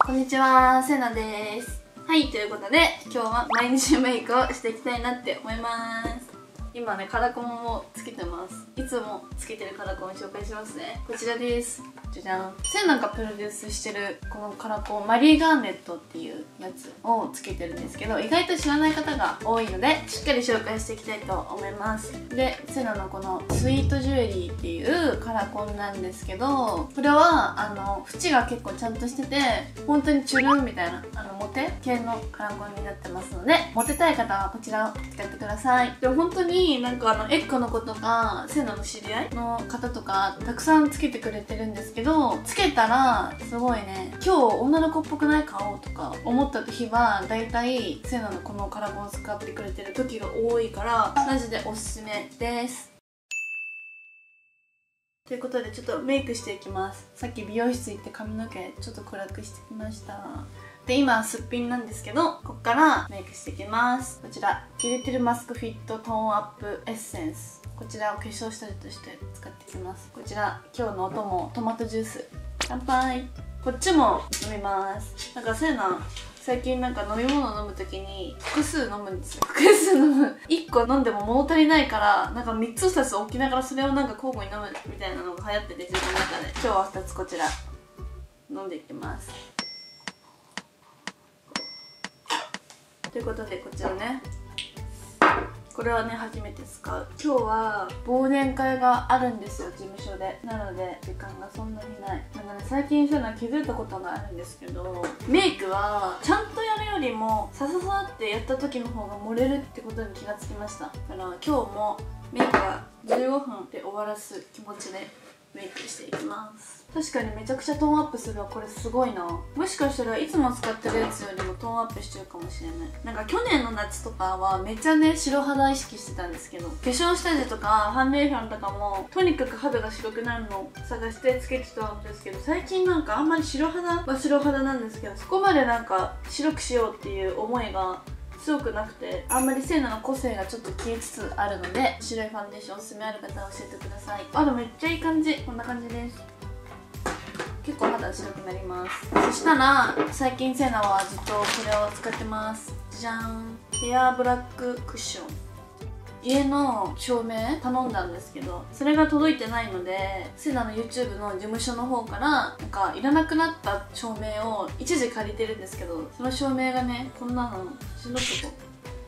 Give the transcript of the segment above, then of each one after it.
こんにちは、せなです。はい、ということで今日は毎日メイクをしていきたいなって思います。今ね、カラコンをつけてます。いつもつけてるカラコンを紹介しますね。こちらです。じゃじゃん。セナがプロデュースしてるこのカラコン、マリーガーネットっていうやつをつけてるんですけど、意外と知らない方が多いのでしっかり紹介していきたいと思います。で、セナのこのスイートジュエリーっていうカラコンなんですけど、これは縁が結構ちゃんとしてて、本当にチュルンみたいなモテ系のカラコンになってますので、モテたい方はこちらを使ってください。でも本当になんかエッコの子とかセナの知り合いの方とかたくさんつけてくれてるんですけど、つけたらすごいね、今日女の子っぽくない顔とか思った日はだいたいセナのこのカラコンを使ってくれてる時が多いから、マジでおすすめです。ということでちょっとメイクしていきます。さっき美容室行って髪の毛ちょっと暗くしてきました。で、今すっぴんなんですけど、こっからメイクしていきます。こちらキュレテルマスクフィットトーンアップエッセンス、こちらを化粧下地として使っていきます。こちら今日のお供、トマトジュース。乾杯。こっちも飲みます。なんかせいな、最近なんか飲み物飲むときに複数飲むんですよ。複数飲む。1個飲んでも物足りないから、なんか3つ2つ置きながらそれをなんか交互に飲むみたいなのが流行ってて、自分の中で。今日は2つこちら飲んでいきます。ということでこちらね、これはね初めて使う。今日は忘年会があるんですよ、事務所で。なので時間がそんなにない。なんかね、最近そういうの気づいたことがあるんですけど、メイクはちゃんとやるよりもさささってやった時の方が漏れるってことに気がつきました。だから今日もメイクは15分で終わらす気持ちでメイクしていきます。確かにめちゃくちゃトーンアップするわ。これすごいな。もしかしたらいつも使ってるやつよりもトーンアップしてるかもしれない。なんか去年の夏とかはめっちゃね、白肌意識してたんですけど、化粧下地とかファンデーションとかもとにかく肌が白くなるのを探してつけてたんですけど、最近なんかあんまり白肌は白肌なんですけど、そこまでなんか白くしようっていう思いが強くなくて、あんまりセイナの個性がちょっと消えつつあるので、白いファンデーションおすすめある方は教えてください。あ、でもめっちゃいい感じ。こんな感じです。結構肌白くなります。そしたら最近セイナはずっとこれを使ってます。じゃん。ヘアブラッククッション。家の照明頼んだんですけど、それが届いてないので、セナの YouTube の事務所の方からなんかいらなくなった照明を一時借りてるんですけど、その照明がね、こんなの白とこ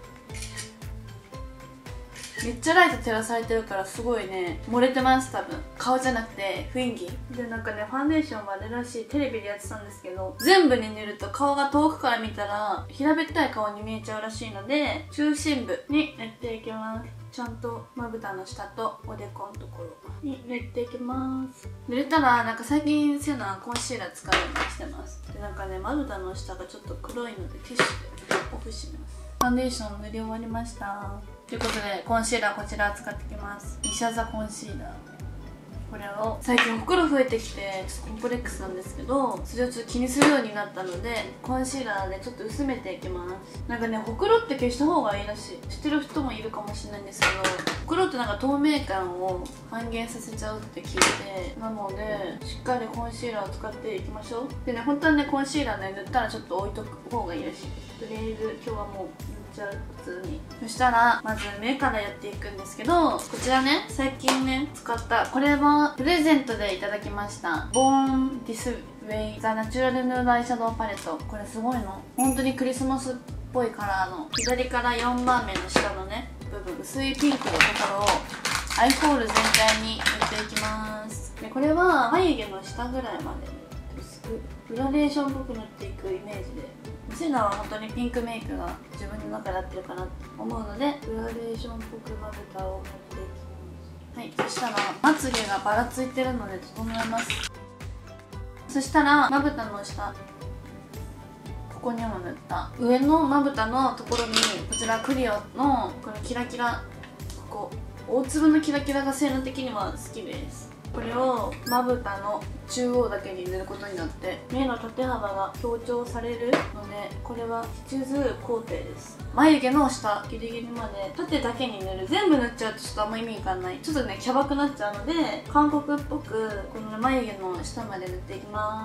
めっちゃライト照らされてるからすごいね、漏れてます。多分顔じゃなくて雰囲気で。なんかね、ファンデーションはあれらしい、テレビでやってたんですけど、全部に塗ると顔が遠くから見たら平べったい顔に見えちゃうらしいので、中心部に塗っていきます。ちゃんとまぶたの下とおでこのところに塗っていきます。塗れたらなんか最近セナコンシーラー使うようにしてます。で、なんかね、まぶたの下がちょっと黒いのでティッシュでオフします。ファンデーション塗り終わりました。ということでコンシーラーこちら使ってきます。イシャザコンシーラー。これを最近ほくろ増えてきてちょっとコンプレックスなんですけど、それをちょっと気にするようになったので、コンシーラーでちょっと薄めていきます。なんかね、ほくろって消した方がいいらしい。知ってる人もいるかもしれないんですけど、ほくろってなんか透明感を半減させちゃうって聞いて、なのでしっかりコンシーラーを使っていきましょう。でね、本当はね、コンシーラーね、塗ったらちょっと置いとく方がいいらしいです。とりあえず今日はもう普通に。そしたらまず目からやっていくんですけど、こちらね、最近ね使った、これはプレゼントでいただきましたボーンディスウェイザナチュラルヌードアイシャドウパレット。これすごいの、本当にクリスマスっぽいカラーの、左から4番目の下のね部分、薄いピンクのところをアイホール全体に塗っていきます。で、これは眉毛の下ぐらいまで薄くグラデーションっぽく塗っていくイメージで、セナは本当にピンクメイクが自分の中で合ってるかなと思うので、グラデーションっぽくまぶたを塗っていきます。はい、そしたらまつげがばらついてるので整えます。そしたらまぶたの下、ここにも塗った上のまぶたのところにこちらクリオのこのキラキラ、ここ大粒のキラキラがセナ的には好きです。これをまぶたの中央だけに塗ることによって目の縦幅が強調されるので、これは必需工程です。眉毛の下ギリギリまで縦だけに塗る。全部塗っちゃうとちょっとあんま意味がない、ちょっとねキャバくなっちゃうので、韓国っぽくこの眉毛の下まで塗っていきます。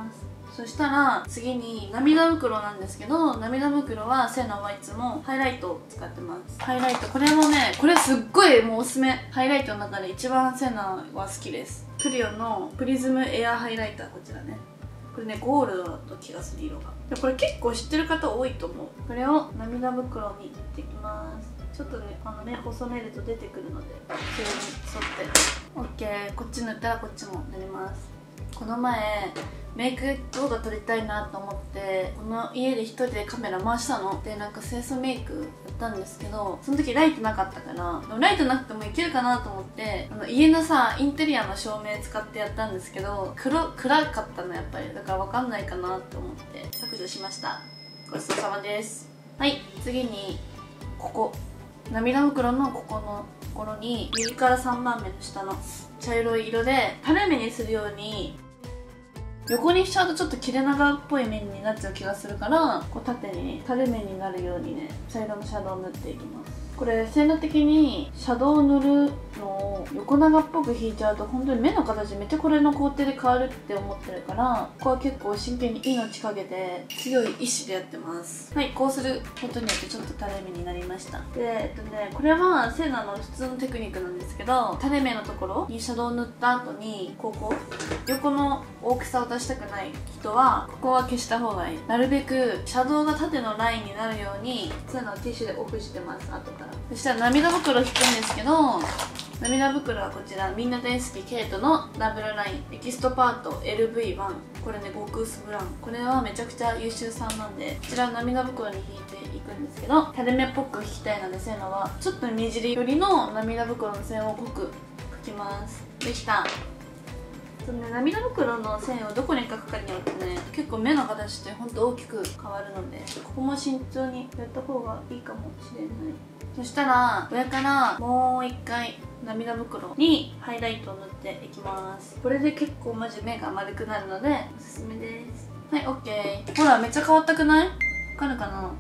そしたら次に涙袋なんですけど、涙袋はセナはいつもハイライトを使ってます。ハイライト、これもね、これすっごいもうおすすめ。ハイライトの中で一番セナは好きです。クリオのプリズムエアハイライター、こちらね。これね、ゴールドだと気がする色が。でこれ結構知ってる方多いと思う。これを涙袋に塗っていきます。ちょっとね、目細めると出てくるので、それに沿って OK。 こっち塗ったらこっちも塗ります。この前メイク動画撮りたいなと思ってこの家で一人でカメラ回したので、なんか清楚メイクやったんですけど、その時ライトなかったから、でもライトなくてもいけるかなと思って家のさインテリアの照明使ってやったんですけど、暗かったのやっぱり。だから分かんないかなと思って削除しました。ごちそうさまです。はい、次にここ涙袋のここのところに右から3番目の下の茶色い色で垂れ目にするように、横にしちゃうとちょっと切れ長っぽい面になっちゃう気がするから、こう縦にね垂れ目になるようにね茶色のシャドウを塗っていきます。これ性能的にシャドウを塗るのを横長っぽく引いちゃうと本当に目の形めっちゃこれの工程で変わるって思ってるから、ここは結構真剣に命かけて強い意志でやってます。はい、こうすることによってちょっと垂れ目になりました。でこれはセナの普通のテクニックなんですけど、垂れ目のところにシャドウを塗った後にここ横の大きさを出したくない人はここは消した方がいい。なるべくシャドウが縦のラインになるように普通のティッシュでオフしてます。後からそしたら涙袋引くんですけど、涙袋はこちらみんな大好きケイトのダブルラインエキストパート LV1。 これね極薄ブラウン。これはめちゃくちゃ優秀さんなんで、こちらを涙袋に引いていくんですけど、垂れ目っぽく引きたいのでセナはちょっと目尻寄りの涙袋の線を濃く描きます。できた。涙袋の線をどこに描くかによってね結構目の形ってほんと大きく変わるので、ここも慎重にやった方がいいかもしれない。そしたら上からもう一回涙袋にハイライトを塗っていきます。これで結構マジ目が丸くなるのでおすすめです。はい、 OK。 ほらめっちゃ変わったくない？わかるかな？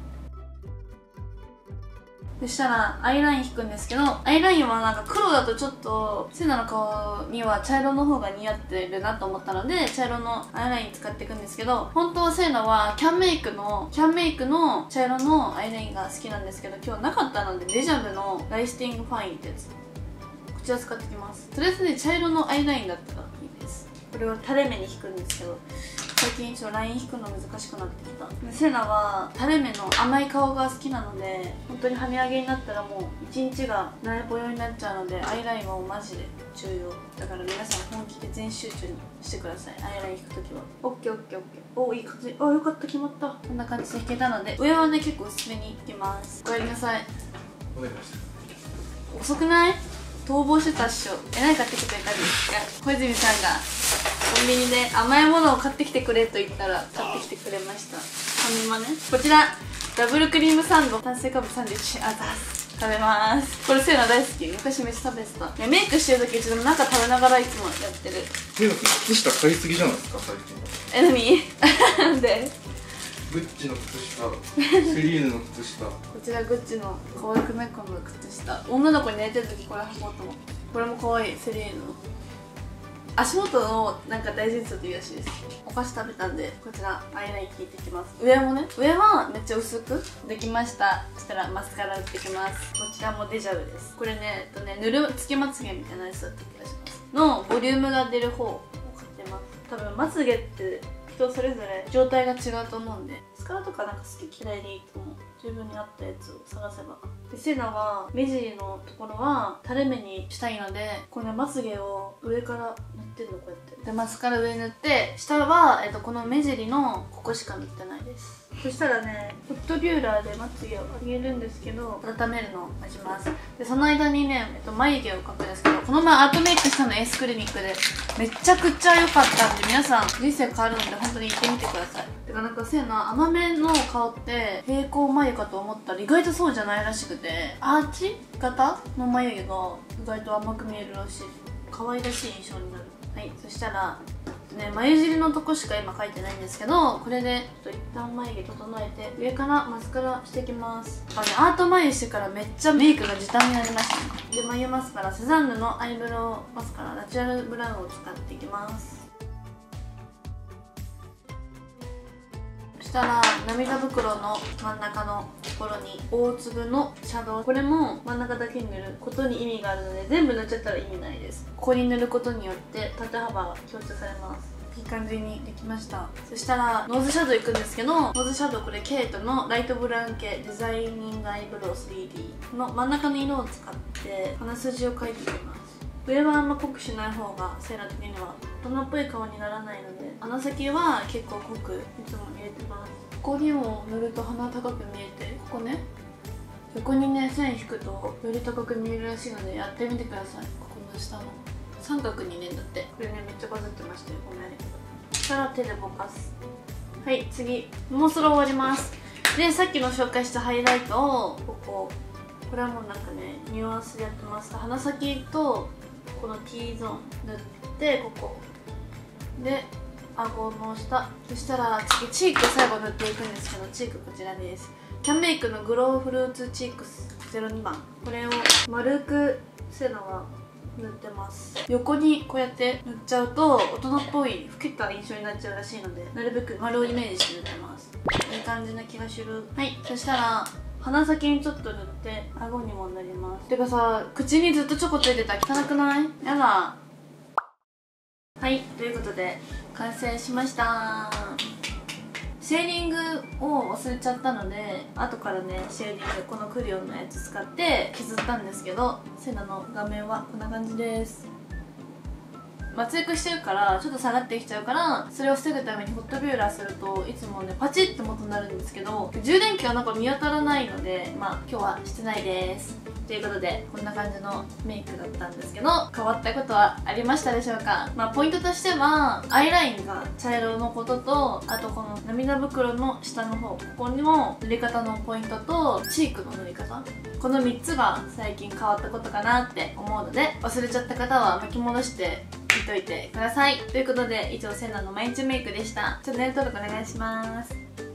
そしたらアイライン引くんですけど、アイラインはなんか黒だとちょっとセナの顔には茶色の方が似合ってるなと思ったので茶色のアイライン使っていくんですけど、本当はセナはキャンメイクの茶色のアイラインが好きなんですけど、今日なかったのでデジャブのライスティングファインってやつ、こちら使ってきます。とりあえずね茶色のアイラインだったらいいです。これを垂れ目に引くんですけど、最近ちょっとライン引くの難しくなってきた。セナは垂れ目の甘い顔が好きなので、本当にはみ上げになったらもう一日がなれぽよになっちゃうので、アイラインはマジで重要だから皆さん本気で全集中にしてください。アイライン引くときは OKOKOK。 お、いい感じ。あ、よかった、決まった。こんな感じで引けたので上はね結構薄めに引きます。ごやりなさい。 お願いします。 遅くない？逃亡してたっしょ。何買ってきてくれたんですか？小泉さんがコンビニで甘いものを買ってきてくれと言ったら買ってきてくれました。ファミマね。こちらダブルクリームサンド炭水化物31あざす。食べます。これセイナ大好き。昔めっちゃ食べてた。メイクしてる時ちょっと中食べながらいつもやってる。 でも靴下買いすぎじゃないですか最近。 何？なんで？ グッチの靴下、セリーヌの靴下。 こちらグッチの可愛くめっこの靴下。女の子に寝てる時これ履こうと思って。これも可愛い。セリーヌの足元をなんか大事にするといいらしいです。お菓子食べたんでこちらアイライン引いていきます。上もね、上はめっちゃ薄くできました。そしたらマスカラ打っていきます。こちらもデジャブです。これね塗るつけまつげみたいなやつだった気がしますのボリュームが出る方を買ってます。多分まつげって人それぞれ状態が違うと思うんで、マスカラとかなんか好き嫌いでいいと思う。自分に合ったやつを探せば。でセナは目尻のところは垂れ目にしたいので、これねまつげを上から塗ってるのこうやってでマスカラ上に塗って、下は、この目尻のここしか塗ってないです。そしたらねホットビューラーでまつげを上げるんですけど、温めるのを待ちます。でその間にね、眉毛を描くんですけど、この前アートメイクしたのエースクリニックでめちゃくちゃ良かったんで、皆さん人生変わるので本当に行ってみてください。てかなんかセナ甘めの顔って平行眉かと思ったら意外とそうじゃないらしくて、アーチ型の眉毛が意外と甘く見えるらしい。可愛らしい印象になる。はい、そしたら眉尻のとこしか今描いてないんですけど、これでちょっと一旦眉毛整えて上からマスカラしていきます。アート眉してからめっちゃメイクが時短になりましたね。で眉マスカラセザンヌのアイブロウマスカラナチュラルブラウンを使っていきます。 したら涙袋の真ん中のところに大粒のシャドウ、これも真ん中だけに塗ることに意味があるので、全部塗っちゃったら意味ないです。ここに塗ることによって縦幅が強調されます。いい感じにできました。そしたらノーズシャドウいくんですけど、ノーズシャドウこれケイトのライトブラウン系デザイニングアイブロウ 3D の真ん中の色を使って鼻筋を描いていきます。上はあんま濃くしない方がセイラ的には大人っぽい顔にならないので、鼻先は結構濃くいつも入れてます。ここにも塗ると鼻高く見えて、ここね横にね線引くとより高く見えるらしいのでやってみてください。ここの下の三角にねだって、これねめっちゃバズってましたよ、このやり方。そしたら手でぼかす。はい、次もうそろ終わります。でさっきの紹介したハイライトをこれはもうなんかねニュアンスでやってます。鼻先とこの T ゾーン塗ってここで顎の下、そしたら次チーク最後塗っていくんですけど、チークこちらです。キャンメイクのグローフルーツチークス02番、これを丸くセナは塗ってます。横にこうやって塗っちゃうと大人っぽい老けた印象になっちゃうらしいので、なるべく丸をイメージして塗ってます。いい感じな気がする。はい、そしたら鼻先にちょっと塗って顎にも塗ります。てかさ、口にずっとチョコついてたら汚くない？やだ。はい、ということで完成しました。シェーディングを忘れちゃったので、後からねシェーディングこのクリオンのやつ使って削ったんですけど、セナの画面はこんな感じです。松江してるからちょっと下がってきちゃうから、それを防ぐためにホットビューラーするといつもねパチッと元になるんですけど、充電器がなんか見当たらないので、まあ今日はしてないです。ということでこんな感じのメイクだったんですけど、変わったことはありましたでしょうか？まあポイントとしてはアイラインが茶色のことと、あとこの涙袋の下の方、ここにも塗り方のポイントとチークの塗り方、この3つが最近変わったことかなって思うので、忘れちゃった方は巻き戻して見といてください。ということで以上セナの毎日メイクでした。チャンネル登録お願いします。